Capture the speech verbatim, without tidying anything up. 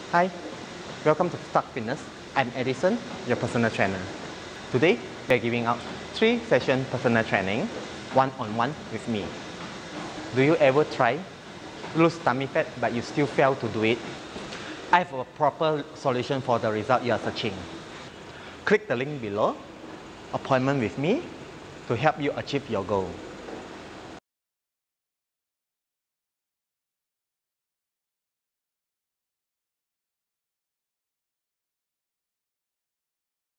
Hi, welcome to Stark Fitness. I'm Edison, your personal trainer. Today, we are giving out three session personal training, one-on-one with me. Do you ever try lose tummy fat but you still fail to do it? I have a proper solution for the result you are searching. Click the link below, appointment with me to help you achieve your goal.